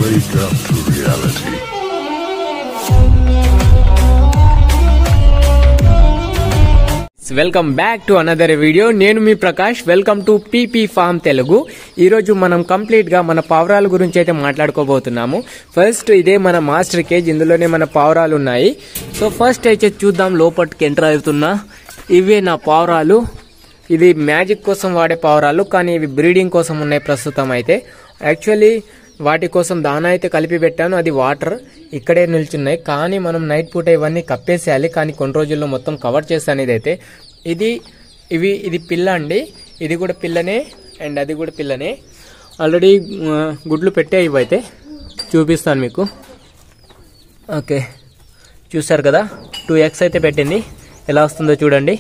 Wake up to reality. Welcome back to another video. నేను మీ Prakash. Welcome to PP farm Telugu. ఈరోజు మనం complete గా మన పావురాల గురించి అయితే మాట్లాడుకోబోతున్నాము. ఫస్ట్ ఇదే మన మాస్టర్ కేజ్, ఇందులోనే మన పావురాలు ఉన్నాయి. సో ఫస్ట్ అయితే చూద్దాం లోపలికి ఎంటర్ అవుతున్నా. ఇవే నా పావురాలు. ఇది మ్యాజిక్ కోసం వాడే పావురాలు, కానీ ఇవి బ్రీడింగ్ కోసం ఉన్నాయి ప్రస్తుతం అయితే. యాక్చువల్లీ వాటి కోసం దానా అయితే కలిపి పెట్టాను, అది వాటర్ ఇక్కడే నిల్చున్నాయి. కానీ మనం నైట్ పూట ఇవన్నీ కప్పేసేయాలి, కానీ కొన్ని రోజుల్లో మొత్తం కవర్ చేస్తాను. ఇదైతే ఇది పిల్ల అండి. ఇది కూడా పిల్లనే అండ్ అది కూడా పిల్లనే. ఆల్రెడీ గుడ్లు పెట్టే ఇవైతే చూపిస్తాను మీకు. ఓకే, చూసారు కదా, 2 eggs అయితే పెట్టింది. ఎలా వస్తుందో చూడండి.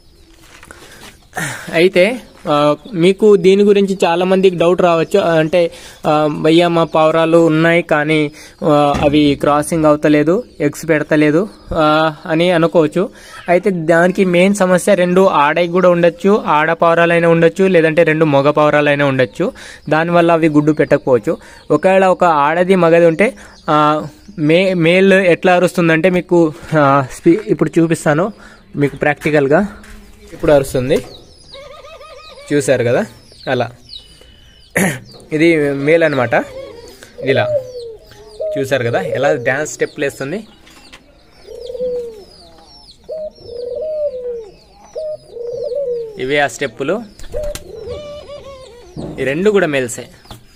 అయితే మీకు దీని గురించి చాలా మందికి డౌట్ రావచ్చు. అంటే భయ్యా మా పావురాలు ఉన్నాయి కానీ అవి క్రాసింగ్ అవుతలేదు, ఎగ్స్ పెడతలేదు అని అనుకోవచ్చు. అయితే దానికి మెయిన్ సమస్య 2 ఆడవి కూడా ఉండొచ్చు, ఆడ పావురాలైనా ఉండొచ్చు, లేదంటే 2 మగ పావురాలైనా ఉండొచ్చు. దానివల్ల అవి గుడ్డు పెట్టకపోవచ్చు. ఒకవేళ ఒక ఆడది మగది ఉంటే మేల్ ఎట్లా అరుస్తుందంటే మీకు ఇప్పుడు చూపిస్తాను మీకు ప్రాక్టికల్గా. ఇప్పుడు అరుస్తుంది, చూశారు కదా, అలా. ఇది మేల్ అనమాట. ఇలా చూశారు కదా ఎలా డ్యాన్స్ స్టెప్లు వేస్తుంది. ఇవే ఆ స్టెప్పులు. ఈ 2 కూడా మేల్సే.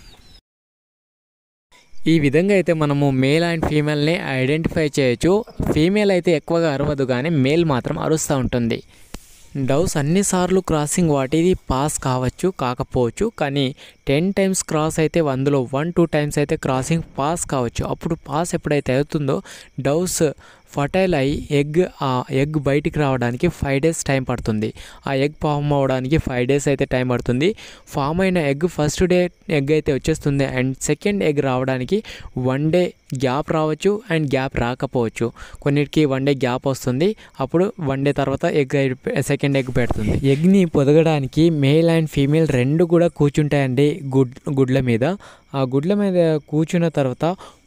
ఈ విధంగా అయితే మనము మేల్ అండ్ ఫీమేల్ని ఐడెంటిఫై చేయొచ్చు. ఫీమేల్ అయితే ఎక్కువగా అరవదు, కానీ మేల్ మాత్రం అరుస్తూ ఉంటుంది. డౌస్ అన్నిసార్లు క్రాసింగ్ వాటిది పాస్ కాకపోవచ్చు, కానీ 10 times క్రాస్ అయితే అందులో 1-2 times అయితే క్రాసింగ్ పాస్ కావచ్చు. అప్పుడు పాస్ ఎప్పుడైతే అవుతుందో డౌస్ ఫర్టైల్ అయ్యి ఎగ్ బయటికి రావడానికి 5 days టైం పడుతుంది. ఆ ఎగ్ ఫామ్ అవ్వడానికి 5 days అయితే టైం పడుతుంది. ఫామ్ అయిన ఎగ్ ఫస్ట్ డే ఎగ్ అయితే వచ్చేస్తుంది, అండ్ సెకండ్ ఎగ్ రావడానికి 1 day గ్యాప్ రావచ్చు అండ్ గ్యాప్ రాకపోవచ్చు. కొన్నిటికి 1 day గ్యాప్ వస్తుంది. అప్పుడు 1 day తర్వాత సెకండ్ ఎగ్ పెడుతుంది. ఎగ్ని పొదగడానికి మేల్ అండ్ ఫీమేల్ 2 కూడా కూర్చుంటాయండి గుడ్ల మీద. ఆ గుడ్ల మీద కూర్చున్న తర్వాత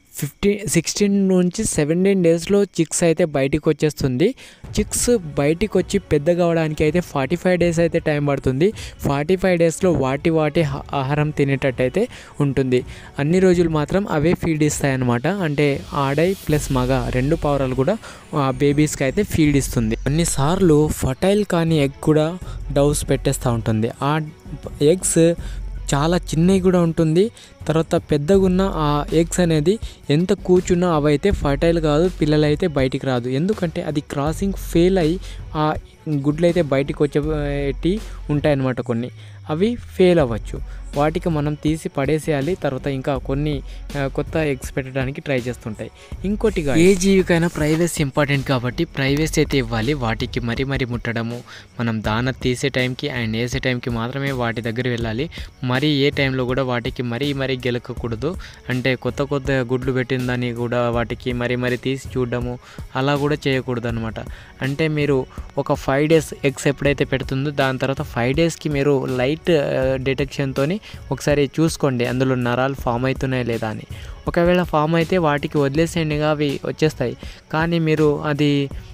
16 నుంచి 17 daysలో చిక్స్ అయితే బయటికి వచ్చేస్తుంది. చిక్స్ బయటికి వచ్చి పెద్ద కావడానికి అయితే 45 days అయితే టైం పడుతుంది. 45 daysలో వాటి ఆహారం తినేటట్టు అయితే ఉంటుంది. అన్ని రోజులు మాత్రం అవే ఫీడ్ ఇస్తాయి అన్నమాట. అంటే ఆడై ప్లస్ మగ 2 పావురాలు కూడా బేబీస్కి అయితే ఫీడ్ ఇస్తుంది. కొన్నిసార్లు ఫర్టైల్ కానీ ఎగ్ కూడా డౌస్ పెట్టేస్తూ ఉంటుంది. ఆ ఎగ్స్ చాలా చిన్నవి కూడా ఉంటుంది. తర్వాత పెద్దగా ఉన్న ఆ ఎగ్స్ అనేది ఎంత కూర్చున్నా అవైతే ఫర్టైల్ కాదు, పిల్లలైతే బయటికి రాదు. ఎందుకంటే అది క్రాసింగ్ ఫెయిల్ అయ్యి ఆ గుడ్లు అయితే బయటికి వచ్చేటి ఉంటాయన్నమాట. కొన్ని అవి ఫెయిల్ అవ్వచ్చు, వాటికి మనం తీసి పడేసేయాలి. తర్వాత ఇంకా కొన్ని కొత్త ఎగ్స్ పెట్టడానికి ట్రై చేస్తుంటాయి. ఇంకోటిగా ఏ జీవికైనా ప్రైవసీ ఇంపార్టెంట్ కాబట్టి ప్రైవసీ అయితే ఇవ్వాలి. వాటికి మరీ ముట్టడము, మనం దాన తీసే టైంకి అండ్ వేసే టైంకి మాత్రమే వాటి దగ్గర వెళ్ళాలి. మరి ఏ టైంలో కూడా వాటికి మరీ గెలకకూడదు. అంటే కొత్త గుడ్లు పెట్టిందని కూడా వాటికి మరీ తీసి చూడడము అలా కూడా చేయకూడదు అనమాట. అంటే మీరు ఒక 5 days ఎగ్స్ ఎప్పుడైతే పెడుతుందో దాని తర్వాత 5 daysకి మీరు లైట్ డిటెక్షన్తో ఒకసారి చూసుకోండి అందులో నరాలు ఫామ్ అవుతున్నాయి లేదా అని. ఒకవేళ ఫామ్ అయితే వాటికి వదిలేసేయండిగా, అవి వచ్చేస్తాయి. కానీ మీరు అది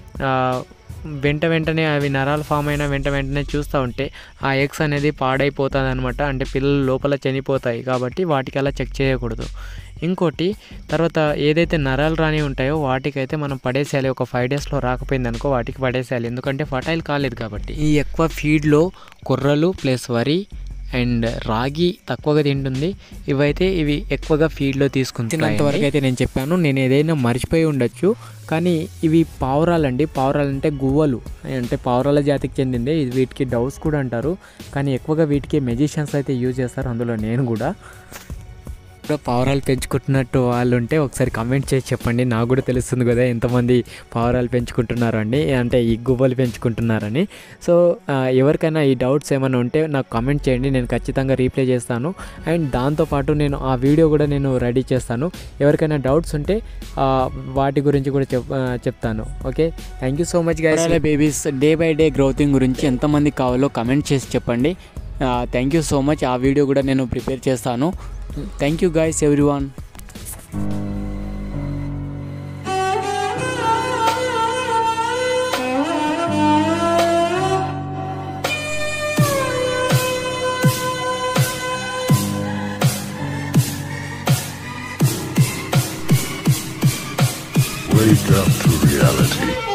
వెంటనే అవి నరాలు ఫామ్ అయినా వెంటనే చూస్తూ ఉంటే ఆ ఎగ్స్ అనేది పాడైపోతుంది అనమాట. అంటే పిల్లలు లోపల చనిపోతాయి. కాబట్టి వాటికి అలా చెక్ చేయకూడదు. ఇంకోటి తర్వాత ఏదైతే నరాలు రాని ఉంటాయో వాటికైతే మనం పడేసేయాలి. ఒక 5 daysలో రాకపోయింది అనుకో వాటికి పడేసేయాలి, ఎందుకంటే ఫర్టైల్ కాలేదు కాబట్టి. ఈ ఎక్కువ ఫీడ్లో కొర్రలు ప్లస్ వరి అండ్ రాగి తక్కువగా తింటుంది. ఇవి ఎక్కువగా ఫీడ్లో తీసుకుంటున్నంతవరకు అయితే నేను చెప్పాను. నేను ఏదైనా మర్చిపోయి ఉండొచ్చు, కానీ ఇవి పావురాలండి. పావురాలంటే గువ్వలు, అంటే పావురాల జాతికి చెందిందే. వీటికి డౌస్ కూడా అంటారు, కానీ ఎక్కువగా వీటికి మెజిషియన్స్ అయితే యూజ్ చేస్తారు. అందులో నేను కూడా. పావురాలు పెంచుకుంటున్నట్టు వాళ్ళు ఉంటే ఒకసారి కమెంట్ చేసి చెప్పండి, నాకు కూడా తెలుస్తుంది కదా ఎంతమంది పావురాలు పెంచుకుంటున్నారు అండి, అంటే ఈ గువ్వలు పెంచుకుంటున్నారని. సో ఎవరికైనా ఈ డౌట్స్ ఏమైనా ఉంటే నాకు కమెంట్ చేయండి, నేను ఖచ్చితంగా రీప్లై చేస్తాను. అండ్ దాంతోపాటు నేను ఆ వీడియో కూడా నేను రెడీ చేస్తాను. ఎవరికైనా డౌట్స్ ఉంటే వాటి గురించి కూడా చెప్తాను. Okay, thank you so much guys. Babies day by day growthing గురించి ఎంతమంది కావాలో కమెంట్ చేసి చెప్పండి. Thank you so much. ఆ వీడియో కూడా నేను ప్రిపేర్ చేస్తాను. Thank you guys everyone. Wake up to reality.